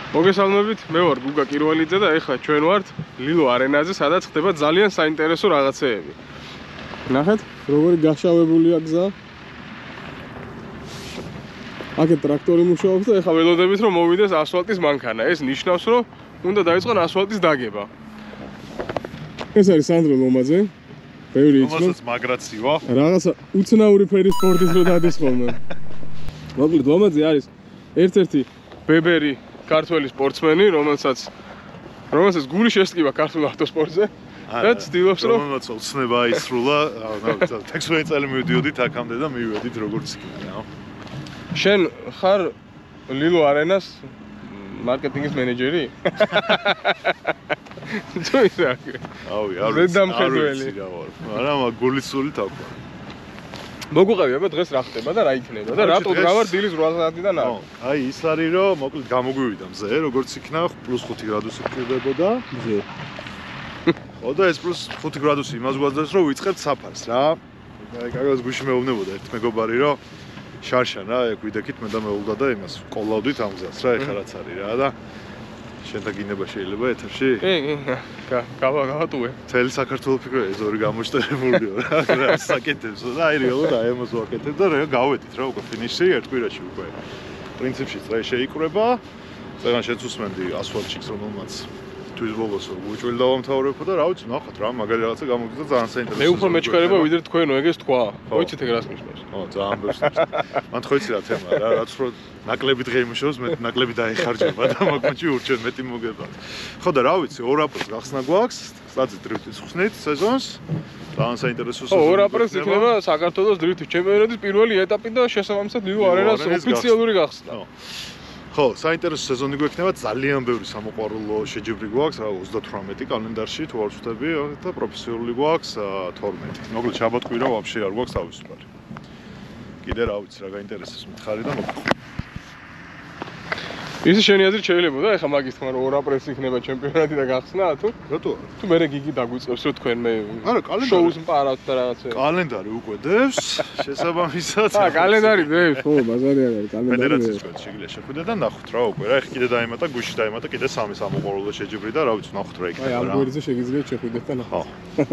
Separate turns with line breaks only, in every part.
მოგესალმებით, მე ვარ გუგა კირვალიძე და ეხლა ჩვენ ვართ ლილო არენაზე, სადაც ხდება ძალიან საინტერესო რაღაცეები. ნახეთ, როგორი გაშავებულია გზა. აქ ტრაქტორი მუშაობს და ეხლა ველოდებით რომ მოვიდეს ასფალტის მანქანა. ეს ნიშნავს, რომ უნდა დაიწყონ ასფალტის დაგება. ეს არის სანდრო ლომაძე. ბევრი იცნობს.
რომელსაც მაგრაცივა.
რაღაცა უცნაური ფერის სპორტის რო დადის ხოლმე. მოკლედ ლომაძე არის ერთ-ერთი ბებერი ქართველი სპორტსმენი, რომელსაც გული შესტკივა ქართულ ავტოსპორტზე და ცდილობს რომ
რომელსაც ოცნება აისრულა, 16 წელი მივიდიოდით აქამდე და მივედით როგორც იქნება.
შენ ხარ ლილო არენას მარკეტინგის მენეჯერი? თუ ისე
ავი, არ
ზედამხედველი.
მაგრამ გულისული თქვა.
მოგუყევი აბა დღეს რა ხდება და რა იქნება და რატო გავარ დილის 8 საათიდან არა?
აი ის არის რომ მოკლედ გამოგვივიდა მზე, როგორც იქნა +5 გრადუსი გჭირდებოდა მზე. ხო და ეს +5 გრადუსი იმას გვაძლევს რომ ვიწყებთ საფარს რა. აი კაკას გუში მეუბნებოდა ერთ მეგობარი რომ შარშან რა, ეგ ვიდექით მე და მეულდა და იმას ყოლავდით ამ გზას რა, ეხლა რაც არის რა და შენ და გინება შეიძლება ეთერში?
კი, გავატუე.
მთელი საქართველოს ფიქრობ ეს ორი გამოშტერებულიო რა, საკეთებს და აი რეალურად აი ამას ვაკეთებ და რა გავედით რა უკვე ფინიში ერთ კვირაში უკვე. პრინციპში წრე შეიკრება, წერან შენც უსმენდი ასფალტშიც რომელმაც თვის ბოლოს უჭვილი დავამთავრებ და რა ვიცი, ნახოთ რა, მაგარი რაღაცა გამოგდის და ძალიან საინტერესოა.
მე უფრო მეჩქარება ვიდრე თქვენო ეგეს თქვა. მოიცით ეგ რას ნიშნავს?
ო, ძალიან ბევრს. მან ხო იცი რა თემა რა, რაც რო ნაკლები დღე იმუშაოს, მე ნაკლები დაიხარჯება და მაგმოჩი ურჩენ მეტი მოგებათ. ხო და რა ვიცი, 2 აპრილს გახსნა გვაქვს, სტაცი დრიფტის ხსნით სეზონს. ძალიან საინტერესო სეზონი.
2 აპრილს იქნება საქართველოს დრიფტის ჩემპიონატის პირველი ეტაპი და შესაბამისად ლილო არენას ოფიციალური გახსნა.
ხო, საინტერესო სეზონი გვექნება, ძალიან ბევრი სამოყვარულო შეჯიბრი გვაქვს, 38 კალენდარში თუ არ ვცდები და პროფესიონალი გვაქვს 12. მოკლედ შაბათ-კვირა ვაფშე არ გვაქვს თავისუფალი. კიდე რა ვიცი, რა გაინტერესებს მითხარი და მოკლედ.
ისე შენი აზრით შეიძლებოდა ეხლა მაგის თქმა რომ 2 აპრილს იქნება ჩემპიონატი და გახსნა თუ?
რატო?
თუ მე გიგი დაგვიწევს რომ თქვენ მე
არა, კალენდარი
შოუს მპარავთ და რაღაცა.
კალენდარი უკვე დევს, შესაბამისად.
კალენდარი დევს, ხო, ბაზარი არ არის, კალენდარი.
ფედერაციის კოდი შეგიძლია შეხვიდე და ნახოთ რა უკვე რა, ეხლა კიდე დაემატა, გუში დაემატა, კიდე 3 სამოყვარულო შეჯიბრი და რა ვიცი, ნახოთ რა იქნება რა.
აი, ამ გვერდზე შეგიძლიათ შეხვიდეთ და ნახოთ.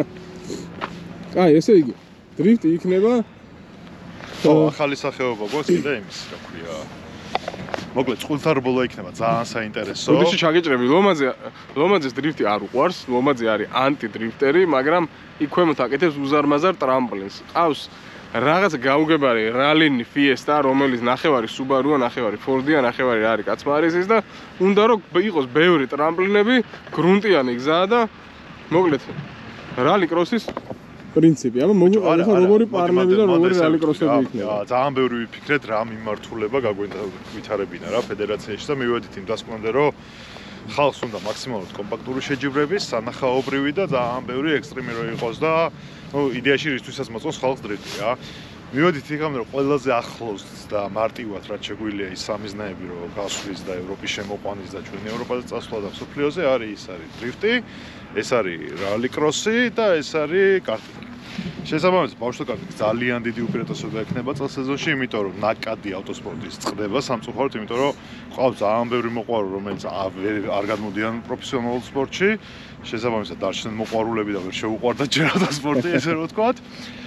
აი, ესე იგი, დრიფტი იქნება.
ხო, ახალი სახეობა გვაქვს კიდე იმის, რა ქვია. მოკლედ წყვილთარბოლო იქნება ძალიან საინტერესო.
ოდეში ჩაგეჭრები, ლომაძეს დრიფტი არ უყვარს, ლომაძე არის ანტი-დრიფტერი, მაგრამ იქ ქვემოთ აკეთებს უზარმაზარ ტრამპლინს. ყავს რაღაცა გაუგებარი რალინი ფიესტა, რომელიც ნახევარი სუბარუა, ნახევარი ფორდია, ნახევარი არის კაცმარიზის და უნდა რომ იყოს ბევრი ტრამპლინები, გრუნტიანი გზაა და მოკლედ რალი კროსის პრინციპი. აბა მოგიყვანე ხა როგორი პარლები და როგორი რალი კროსები იქნება.
ძალიან ბევრი ვიფიქრეთ რა მიმართულება გაგვენდა ვითარებინა რა ფედერაციაში და მივედით იმ დასკვნამდე რომ ხალხს უნდა მაქსიმალურად კომპაქტური შეჯიბრების, სანახაობრივი და ძალიან ბევრი ექსტრემი რო იყოს და ნუ იდეაში რისთვისაც მოწონს ხალხს დრიფტი რა. მივედით იქამდე რომ ყველაზე ახლოს და მარტივად რაც შეგვიძლია ის სამიზნეები რომ გასვლის და ევროპის შემოყვანის და ჩვენ ევროპაზე წასვლა და მსოფლიოზე არის ის არის დრიფტი, ეს არის რალი კროსი და ეს არის კარტინგი. შესაბამისად, ბავშვთა კარტინგი ძალიან დიდი უპირატესობა ექნება წელს სეზონში, იმიტომ რომ ნაკადი ავტოსპორტის წყდება სამწუხაროდ, იმიტომ რომ ყავს ძალიან ბევრი მოყვარული, რომელიც არ გადმოდიან პროფესიონალურ სპორტში. შესაბამისად, დარჩნენ მოყვარულები და ვერ შეუყვარდათ ჯერ ავტოსპორტი, ესე რომ ვთქვათ.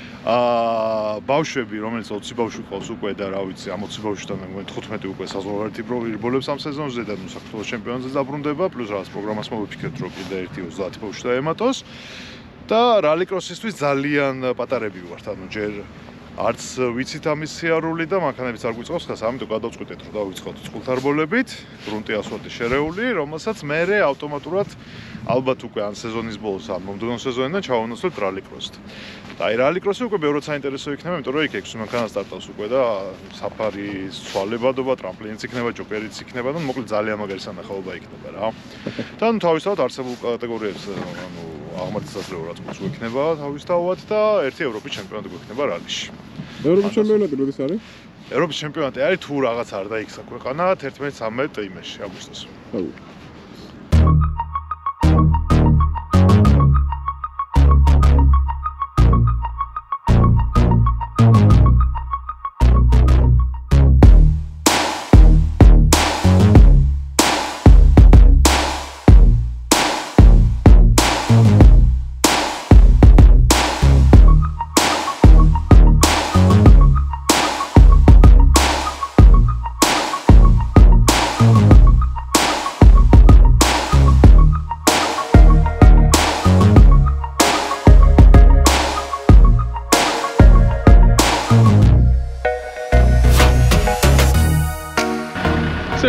ბავშვები, რომელიც 20 ბავშვი ყავს უკვე და რა ვიცი, ამ 20 ბავშვიდან მე 15 უკვე საზღვარგარეთი პრობლემებს ამ სეზონზე და ნუ საქართველოს ჩემპიონატზე დაბრუნდება, პლუს რაღაც პროგრამას მოვიფიქრეთ, რომ კიდე ერთი 30 ბავშვი დაემატოს. და რალი კროსისთვის ძალიან პატარები ვართ, ანუ ჯერ არც ვიცით ამის სიარული და მანქანებიც არ გვიწყობს ხას, ამიტომ გადავწყვიტეთ რომ დავიწყოთ წყვილთარბოლებით, გრუნტი ასფალტი შერეული, რომელსაც მერე ავტომატურად ალბათ უკვე ან სეზონის ბოლოს, ან მომდევნო სეზონიდან ჩავანაცვლებთ რალი კროსით. და აი რალი კროსი უკვე ბევრად საინტერესო იქნება, იმიტომ რომ იქ 6 მანქანა სტარტავს უკვე და საფარის ცვალებადობა, ტრამპლინიც იქნება, ჯოკერიც იქნება და მოკლედ ძალიან მაგარი სანახაობა იქნება რა. და ნუ თავისთავად არსებულ კატეგორიებს ანუ აღმართისასწრებო რაც გვექნება თავისთავად და ერთი ევროპის ჩემპიონატი გვექნება რალიში.
ევროპის ჩემპიონატი როდის არის?
ევროპის ჩემპიონატი არის თუ რაღაც არ დაიქცა ქვეყანა 11-13 იმეში აგვისტოს.
ხო.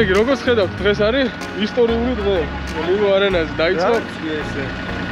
მოდი იგი როგორც ხედავთ დღეს არის ისტორიული დღე ლილო არენაზე დაიწყო
ესე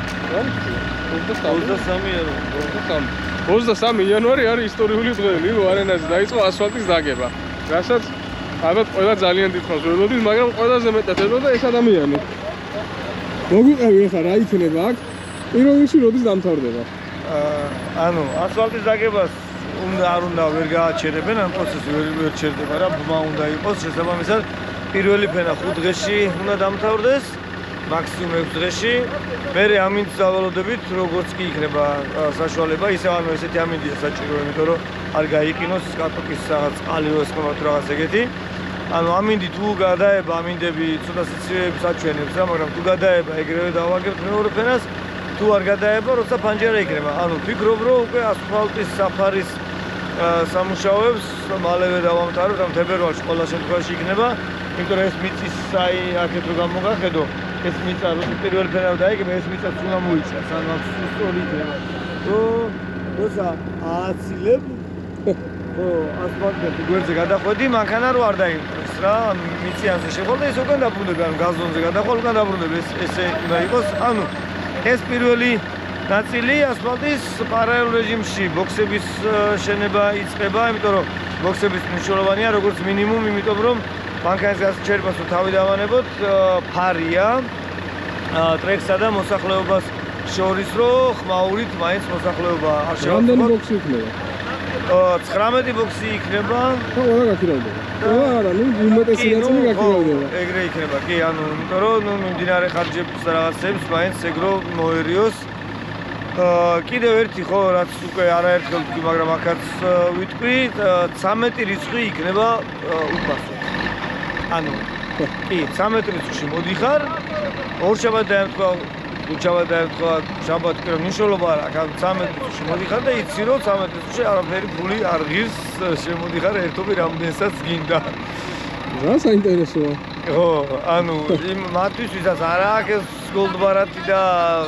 23 იანვარი არის ისტორიული დღე ლილო არენაზე დაიწყო ასფალტის დაგება რასაც ალბათ ყველა ძალიან დიდხანს ველოდის მაგრამ ყველაზე მეტად ელოდა ეს ადამიანი მოგვიყევი ახლა რა იქნება აქ პირველ რიგში როდის დამთავრდება
ანუ ასფალტის დაგებას არ უნდა ვერ გააჩერებენ ამ პროცესი ვერ ჩერდება რა ბმა უნდა იყოს შესაბამისად პირველი ფენა 5 დღეში უნდა დამთავრდეს მაქსიმუმ 6 დღეში მე ამინდს დავალოდებით როგორც კი იქნება საშუალება ისე ანუ ესეთი ამინდია საჭირო იმიტომ რომ არ გაიყინოს კარტოფის რაღაც ყალიოს თუ რაღაც ეგეთი ანუ ამინდი თუ გადაება ამინდები ცოტა სიცივეებს აჩვენებს რა მაგრამ თუ გადაება ეგრევე დავაგებთ მეორე ფენას თუ არ გადაება როცა პანჯერა იქნება ანუ ფიქრობ რომ უკვე ასფალტის საფარის სამუშაოებს მალევე დავამთავრებთ ამ თებერვალში ყველა შემთხვევაში იქნება იმიტომ რომ ეს მიწის აი აქეთ რო გამოგახედო ეს მიწა რო პირველი ფენა დაიგებ ეს მიწა უნდა მოიწას ანუ აქ სუსტოლი იქნება როცა ააცილებ ხო ასფალტზე გვერდზე გადახვედი მანქანა რო არ დაიმკვეს რა მიწიანზე შეყოლდა ეს უკან დაბრუნდება ანუ გაზონზე გადახვალ უკან დაბრუნდება ესე უნდა იყოს ანუ ეს პირველი ნაწილი ასფალტის პარალელ რეჟიმში ბოქსების შენება იწყება იმიტომ რომ ბოქსების მნიშვნელოვანია როგორც მინიმუმ იმიტომ რომ მანქანის გასაჩერებას თუ თავი დავანებოთ ფარია ტრექსსა და მოსახლეობას შორის რომ ხმაურით მაინც მოსახლეობა არ
შევასრულოთ რამდენი ბოქსი იქნება
19 ბოქსი იქნება
ხო რა გაქირავდება ყველა არა ნუ უმეტესი ნაწილი გაქირავდება
ეგრე იქნება კი ანუ იმიტომ რომ ნუ მიმდინარე ხარჯების რაღაცებს მაინც ეგრო მოერიოს კიდევ ერთი ხო რაც უკვე არაერთხელ ვთქვი მაგრამ აქაც ვიტყვი 13 რიცხვი იქნება უფასო ანუ კი 13 რიცხვში მოდიხარ ორშაბათ დაემთხვა უჩავად დაემთხვა შაბათ კი რომ მნიშვნელობა არ აქვს 13 რიცხვში მოდიხარ და იცი რომ 13 რიცხვში არაფერი ფული არ ღირს შემოდიხარ ერთობი რამდენსაც გინდა
რა საინტერესოა
ხო ანუ იმ მათთვის ვისაც არ აქვს ეს გოლდბარათი და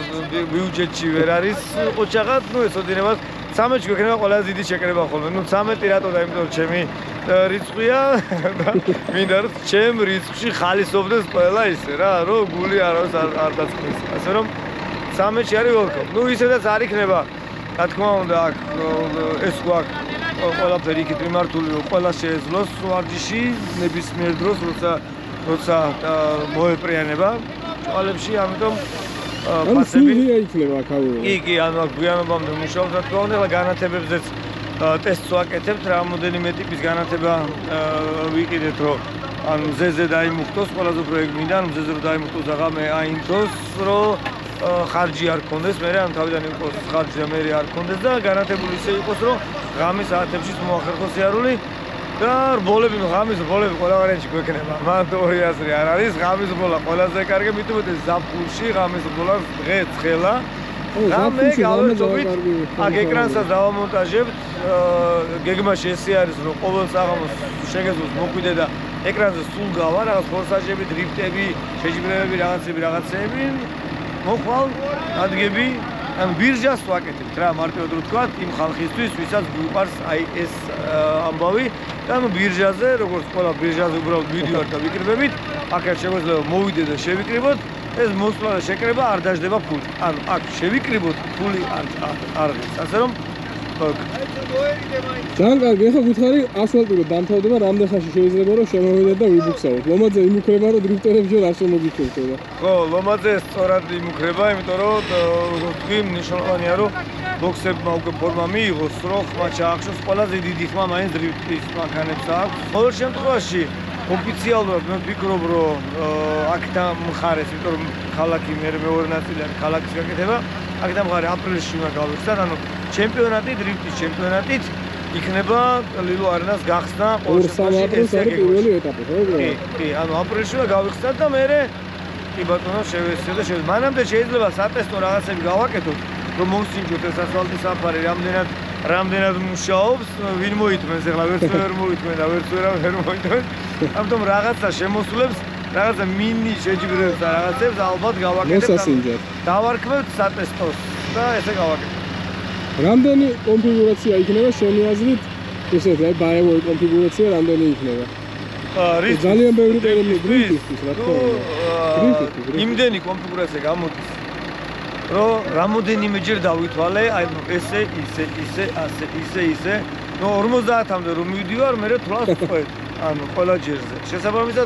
ბიუჯეტში ვერ არის ყოჩაღად ნუ ეს ოდნავად 13-ში გვექნება ყველაზე დიდი შეკრება ხოლმე ნუ 13 რატო და იმიტომ რომ ჩემი რიცხვია და მინდა რომ ჩემ რიცხვში ხალისობდეს ყველა ისე რა რომ გული არავის არ დაწყდეს ასე რომ 13-ში არის ველკომ ნუ ისედაც არ იქნება რა თქმა უნდა აქ ეს გვაქვს ყველაფერი იქით მიმართული რომ ყველა შეეძლოს ვარჯიში ნებისმიერ დროს როცა მოეპრიანება ჭვალებში ამიტომ
ფასები იქნება აქ
კი ანუ აქ გვიანობამდე მუშაობთ რა თქმა უნდა ახლა განათებებზეც ტესტს ვაკეთებთ რამოდენიმე ტიპის განათება ვიყიდეთ რომ ანუ მზეზე დაიმუხტოს ყველაზე უფრო ეგ მინდა ანუ მზეზე რომ დაიმუხტოს აღამე აინთოს რომ ხარჯი არ გქონდეს მე ან თავიდან იყოს ხარჯი და მე არ გქონდეს და განათებული ისე იყოს რომ ღამის საათებშიც მოახერხოს სიარული და რბოლები ღამის რბოლები ყველა ვარიანტში გვექნება მან ორი აზრი არ არის ღამის რბოლა ყველაზე კარგი მithumet ზაფხულში ღამის რბოლა დღე ცხელა და მე გავერთობით აქ ეკრანსაც დავამონტაჟებთ გეგმაში ესე არის რომ ყოველ საღამოს შეგეძლოს მოკვიდე და ეკრანზე სულ გავა რაღაც ფორსაჟები დრიფტები შეჯიბრებები რაღაცები მოხვალ ადგები ან ბირჟას ვაკეთებთ რა მარტივად რო თქვა იმ ხალხისთვის ვისაც გვიყვარს აი ეს ამბავი და ანუ ბირჟაზე როგორც ყველა ბირჟაზე უბრალოდ ვიდეო და ვიკრიბებით აქაც შეგვეძლება მოვიდე და შევიკრიბოთ ეს მოსვლა და შეკრება არ დაждდება ფული ანუ აქ შევიკრიბოთ ფული არ ღირს ასე რომ
ძალიან კარგი ახლა გითხარი ასფალტი რომ დამთავრდება რამდენ ხანში შეიძლება რომ შემოვიდეთ და ვიბუქსავოთ ლომაძე იმუქრება რომ დრიფტერებს ჯერ არ შემოგიჩერდება
ხო ლომაძე სწორად იმუქრება იმიტომ რომ როგორც თქვი მნიშვნელოვანია რომ ბოქსებმა უკვე ფორმა მიიღოს რომ ხმა ჩაახშოს ყველაზე დიდი ხმა მაინც დრიფტის მანქანებს აქვს ყოველ შემთხვევაში ოფიციალურად მე ვფიქრობ რომ აქ დამხარეს იმიტომ რომ ქალაქი მეორე ნაწილი არის ქალაქის გაკეთება აქ დამხარე აპრილში უნდა გავიხსნათ ანუ ჩემპიონატი დრიფტის ჩემპიონატით იქნება ლილო არენას გახსნა
ყოველ შემთხვევაში ეს არის პირველი ეტაპი ხო
კი ანუ აპრილში უნდა გავიხსნათ და მე კი ბატონო შევეცდეთ და მანამდე შეიძლება სატესტო რაღაცები გავაკეთოთ რომ მოვსინჯოთ ეს ასფალტის საფარი რამდენად მუშაობს ვინ მოითმენს ახლა ვერც ვერ მოითმენ და ვერც ვერ მოითმენ ამიტომ რაღაცა შემოსულებს რაღაცა მინი შეჯიბრებს და რაღაცებს ალბათ გავაკეთებთ დავარქმევთ სატესტოს და ესე გავაკეთებთ
რამდენი კონფიგურაცია იქნება შენი აზრით ესეთი აი ბაევოი კონფიგურაცია რამდენი იქნება ძალიან ბევრი პერიოდი დრიფტის რა თქმა უნდა.
იმდენი კონფიგურაცია გამოდის. რომ რამოდენიმეჯერ დავითვალე, აი ესე, ისე. ნუ 50-მდე რომ მივდივარ, მე თვალს ვწვევ. ანუ ყველა ჯერზე. შესაბამისად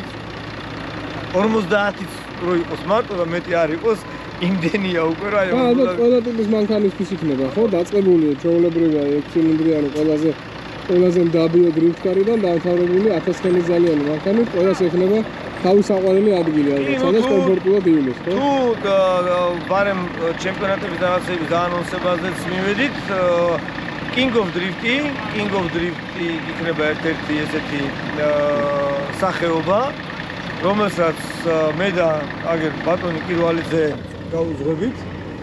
50-ით რო იყოს მარტო და მეტი არ იყოს, იმდენია უკვე რა.
ალბათ ყველა ტიპის მანქანისთვის იქნება, ხო? დაწყებული ჩვეულებრივია 6 ცილინდრიანი ყველაზე მდაბიო დრიფტკარიდან დამთავრებული 1000 ხელი ძალიანი მანქანით, ყველას ექნება თავის საყვარელი ადგილი, ალბათ, სადაც კომფორტულად ივლეს, ხო?
თუ ბარემ ჩემპიონატების რაღაცების დაანონსებაზეც მივედით, King of Drift-ი იქნება ერთ-ერთი ესეთი სახეობა, რომელსაც მე და აგერ ბატონი კირვალიძე გავუძღვებით,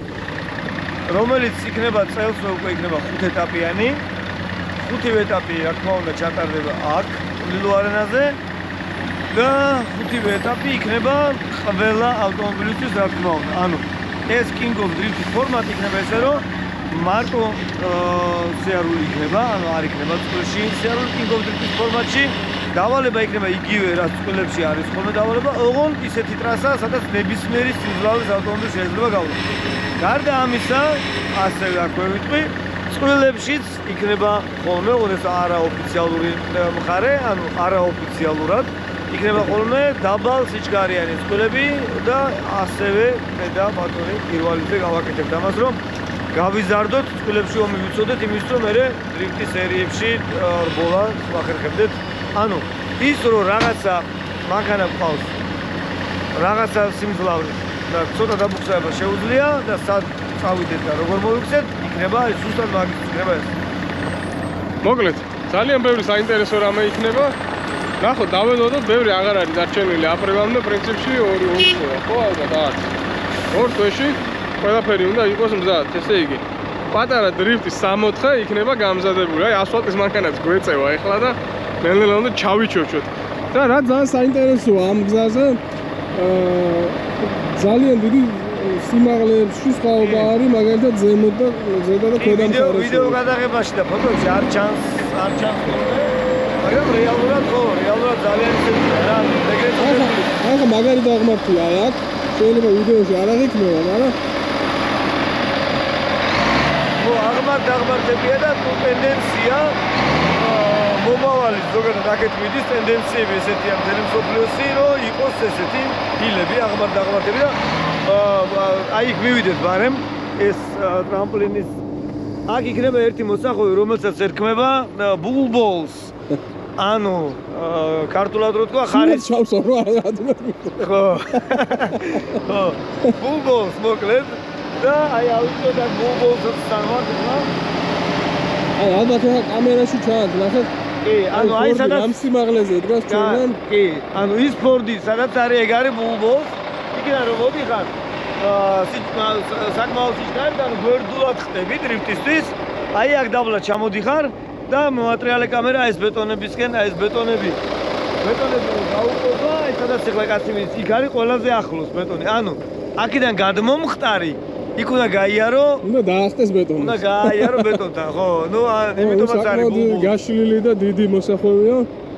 რომელიც იქნება წელს უკვე იქნება 5 ეტაპიანი. 5 ეტაპი, რა თქმა უნდა, ჩატარდება აქ, ლილო არენაზე და 5 ეტაპი იქნება ყველა ავტომობილისთვის, რა თქმა უნდა. ანუ ეს King of Drift-ის ფორმატი იქნება ესე, რომ მარტო სიარული იქნება, ანუ არ იქნება წყვილში სიარული King of Drift-ის ფორმატში. დავალება იქნება იგივე, რაც წყვილებში არის ხოლმე დავალება, ოღონდ ისეთი ტრასა, სადაც ნებისმიერი სიმძლავრის ავტომობილი შეიძლება გავლა. გარდა ამისა, ასევე აქვე ვიტყვი, წყვილებშიც იქნება ხოლმე, ეს არაოფიციალური მხარე, ანუ არაოფიციალურად იქნება ხოლმე დაბალ სიჩქარიანი წყვილები და ასევე მე და ბატონი კირვალიძე გავაკეთებთ ამას, რომ გავიზარდოთ წყვილებში ომი ვიცოდეთ იმის რომ მე დრიფტის სერიებში რბოლა ვახერხებდეთ. ანუ ის რომ რაღაცა მანქანა გყავს, რაღაცა სიმძლავრი და ცოტა დაბუხსება შეუძლია და სად წავიდეთ და როგორ მოვიქცეთ, იქნება ეს ზუსტად მაგის იქნება ეს.
მოკლედ, ძალიან ბევრი საინტერესო რამე იქნება. ნახოთ, დავედოდოთ, ბევრი აღარ არის დარჩენილი აპრილამდე, პრინციპში 2 თვეა, ხო, ალბათ აღარ. 2 თვეში ყველაფერი უნდა იყოს მზად, ესე იგი. პატარა დრიფტის 64 იქნება გამზადებული. აი, ასფალტის მანქანაც გვეწევა ეხლა და ნელ-ნელა უნდა ჩავიჩოჩოთ. და რა ძალიან საინტერესოა ამ გზაზე, ძალიან დიდი სიმაღლეებში სხვაობა არის, მაგალითად ზემოთ და ზედა და ქვედა მხარეში.
ვიდეო გადაღებაში და ფოტოებში არ ჩანს ხოლმე. მაგრამ რეალურად ძალიან ისეთია რა, ეგრეთვე.
ახლა მაგარი დაღმართია აქ, შეიძლება ვიდეოში არ აღიქნება, მაგრამ
დაღმართებია და ტენდენცია მომავალი ზოგადად აქეთ მიდის ტენდენციები ესეთია მთელი მსოფლიოსი, რომ იყოს ესეთი დილები დაღმართები და აი იქ მივიდეთ ბარემ ეს ტრამპლინის აქ იქნება ერთი მოსახვევი, რომელსაც ერქმება bull balls. ანუ ქართულად რო თქვა ხარის
ჩავსო რა ადმე.
ხო. ხო. bull balls მოკლედ და აი ავიწოდათ bull balls-ს სამართლა.
აი ალბათ ახლა კამერაში ჩაანთ, ნახეთ.
კი, ანუ აი სადაც
ამ სიმაღლეზე დგას ჩვენთან.
კი, ანუ ის ფორდი, სადაც არის ეგ არის bull balls. იქიდან რომ მოდიხარ, საკმაოდ სიჩქარით, ანუ გვერდულად ხტები დრიფტისთვის. აი აქ დაბლა ჩამოდიხარ და მოატრიალე კამერა ეს ბეტონებისკენ, აი ეს ბეტონები გაუყობა, ეს სადაც ახლა კაცი მიდის, იქ არის ყველაზე ახლოს ბეტონი. ანუ აქედან გადმომხტარი იქ უნდა გაიარო,
უნდა დაახტეს ბეტონი.
უნდა გაიარო ბეტონთან, ხო? ნუ იმიტომაც არის ბულბული.
გაშლილი და დიდი მოსახვევია.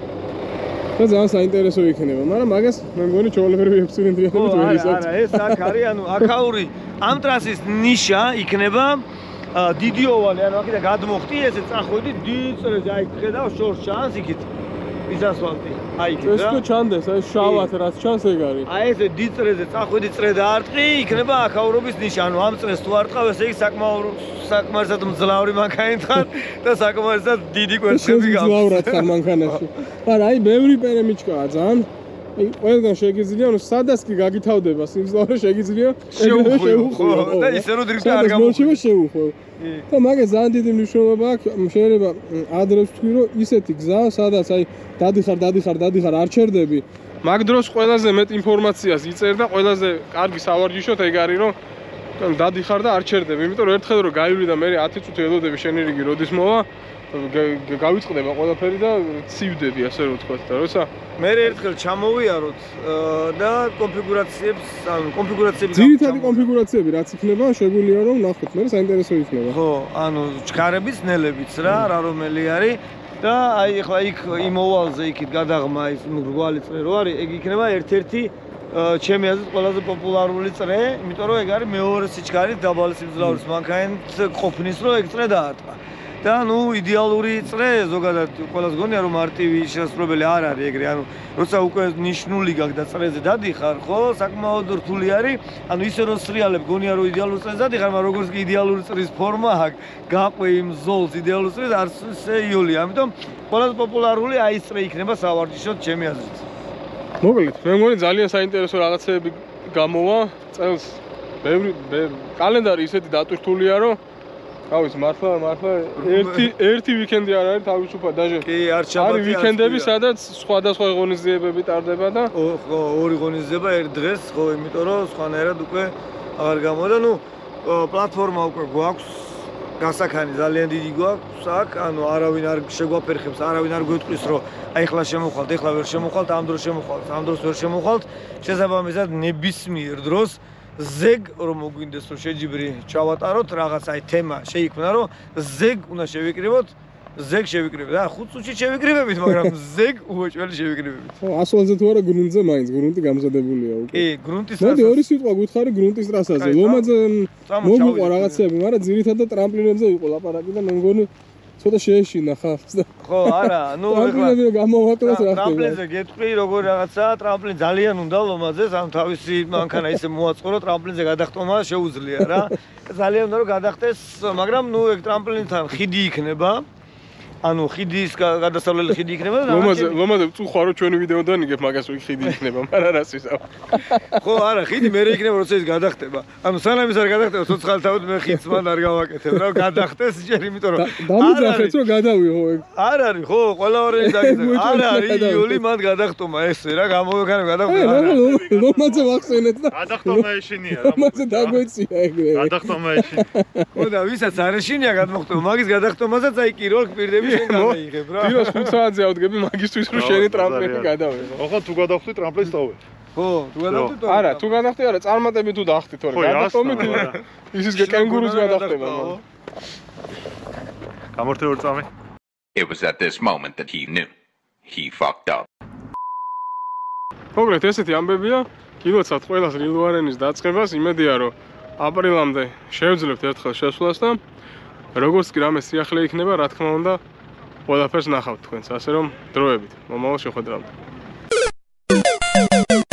და ძალიან საინტერესო იქნება, მაგრამ მაგას მე მგონი ჩვეულებრივი 6 ცილინდრიანობით ვერ ისწავთ.
არა, ეს აქ არის, ანუ აქაური ამ ტრასის ნიშა იქნება დიდი ოვალი, ანუ აქედან გადმოხტი, ესე წახვედი დიდ წრეზე, აი ხედავ შორს ჩანს იქით. ის ასფალტი. აი იქით რა.
ეს თუ ჩანდეს, აი შავად რაც ჩანს ეგ არის.
აი ესე დიდ წრეზე წახვედი, წრე დაარტყი, იქნება აქაურობის ნიშა. ანუ ამ წრეს თუ არ ტყავ, ესე იგი საკმარისად მძლავრი მანქანით ხარ და საკმარისად დიდი კვერცხები გაქვს.
მძლავრად ხარ მანქანაში. მაგრამ აი ბევრი პერემიჩკაა ძალიან. აი ყველგან შეგიძლია, ანუ სადაც კი გაგითავდება სიმძლავრე შეგიძლია
შეუხვევ. და ისე რომ დრიფტი არ
გამოუჩება შეუხვევ. და მაგას ძალიან დიდი მნიშვნელობა აქვს, შეიძლება ადრევს თქვი, რომ ისეთი გზა, სადაც აი დადიხარ, არ ჩერდები. მაგ დროს ყველაზე მეტ ინფორმაციას იწერ და ყველაზე კარგი სავარჯიშოთ ეგ არის, რომ დადიხარ და არ ჩერდები. იმიტომ რომ ერთხელ რომ გაივლი და მე 10 წუთი ელოდები შენი რიგი როდის მოვა, გავიწყდება ყველაფერი და ცივდები, ასე რომ ვთქვათ და როცა
მე ერთხელ ჩამოვიაროთ და კონფიგურაციები
ძირითადი კონფიგურაციები რაც იქნება, შეგვიძლია რომ ნახოთ, მე საინტერესო იქნება.
ხო, ანუ ჩქარების ნელებიც რა რომელი არის და აი ახლა იქ იმ ოვალზე იქით გადაღმა ის მრგვალი წრე რო არის, ეგ იქნება ერთ-ერთი ჩემი აზრით ყველაზე პოპულარული წრე, იმიტომ რომ ეგ არის მეორე სიჩქარის დაბალი სიმძლავრის მანქანით ყოფნის რო ეგ წრე დაარტყა. და ნუ იდეალური წრე ზოგადად ყველას გონია რომ მარტივი შესაძლებელი არ არის ეგრე, ანუ როცა უკვე ნიშნული გაქვს და წრეზე დადიხარ, ხო, საკმაოდ რთული არის, ანუ ისე რომ სრიალებ გონია რომ იდეალური წრეზე დადიხარ, მაგრამ როგორც კი იდეალური წრის ფორმა აქვს, გაყვე იმ ზოლს იდეალური წრის არც ისე იოლია, ამიტომ ყველაზე პოპულარული აი ეს წრე იქნება სავარჯიშოდ ჩემი აზრით.
მოკლედ, მე მგონი ძალიან საინტერესო რაღაცეები გამოვა წელს. ბევრი კალენდარი ისეთი დატვირთულია, რომ თავის მართლა ერთი ვიკენდი არ არის თავისუფლად დაჟე.
კი, არ ჩაბათი.
არის ვიკენდები, სადაც სხვადასხვა ღონისძიებები ტარდება და
ხო, ორი ღონისძიება ერთ დღეს, ხო, იმიტომ რომ სხვანაირად უკვე აღარ გამოდა, ნუ პლატფორმა უკვე გვაქვს, გასაქანი ძალიან დიდი გვაქვს აქ, ანუ არავინ არ შეგვაფერხებს, არავინ არ გვეტყვის, რომ აი ხლა შემოხვალთ, ეხლა ვერ შემოხვალთ, ამ დროს შემოხვალთ, ამ დროს ვერ შემოხვალთ. შესაბამისად ნებისმიერ დროს ზეგ რომ მოგვინდეს რომ შეჯიბრი ჩავატაროთ რაღაც აი თემა შეიქმნა რომ ზეგ უნდა შევიკრიბოთ ზეგ შევიკრიბეთ და 5 წუთში შევიკრიბებით მაგრამ ზეგ უოჭველი შევიკრიბებით
ხო ასვალზე თუ არა გრუნტზე მაინც გრუნტი გამზადებულია უკვე
კი გრუნტის
მოდი ორი სიტყვა გითხარი გრუნტის ტრასაზე ლომაძე მოგვიყვა რაღაცები მაგრამ ძირითადად ტრამპლინებზე იყო ლაპარაკი და მე მგონი ცოტა შეეშინა ხალხს და
ხო არა ნუ
ტრამპლინები გამოვაკლეს რა ხდება
ტრამპლინზე გეტყვი როგორ რაღაცა ტრამპლინი ძალიან უნდა ლომაძეს ამ თავისი მანქანა ისე მოაწყო ტრამპლინზე გადახტომა შეუძლია რა ძალიან უნდა რომ გადახტეს მაგრამ ნუ ეგ ტრამპლინთან ხიდი იქნება ანუ ხიდის გადასავლელი ხიდი იქნება და
ლომაძე წუხვა რომ ჩვენი ვიდეო დანიგებ მაგას ვიქ ხიდი იქნება მაგრამ რას ვისაუბრ
ხო არა ხიდი მე იქნება როცა ის გადახტება ანუ სანამ ის არ გადახტება ცოცხალი თავით მე ხიდს მან არ გავაკეთებ რა გადახტეს ჯერ იმიტომ რომ
დამიძახეთ რომ გადავიღო ეგ
არ არის ხო ყველა ორენი დაგიძახე არ არის იული მან გადახტომა ესე რა გამოვეკანე გადახტომა
ლომაძე ვახსენეთ და
გადახტომა ეშინია რა
ლომაძე დაგვეცია ეგრე
გადახტომა ეშინია
ხო და ვისაც არ ეშინია გადმოხტომა მაგის გადახტომასაც აი კიროლ პირდები შენ გადაიღებ რა
პიროს 5 საათზე ავდგები მაგისთვის რომ შენი ტრამპლინი გადავიღო
ხო თუ გადახტი ტრამპლინს დავე
ხო თუ გადახტი
არა თუ გადახტი არა წარმატები თუ დახტი თორე გადახტომით ისის კენგურუს გადახტება
გამორთე 2 წამი
It was at this moment that he knew. He fucked up.
მოგლეთ ესეთი ამბებია გილოცავთ ყველას რილვარენის დაწყებას იმედია რომ აპრილამდე შევძლებთ ერთხელ შესვლას და როგორც კი რამე სიახლე იქნება რა თქმა უნდა ყველაფერს ნახავთ თქვენს ასე რომ დროებით მომავალ შეხვედრამდე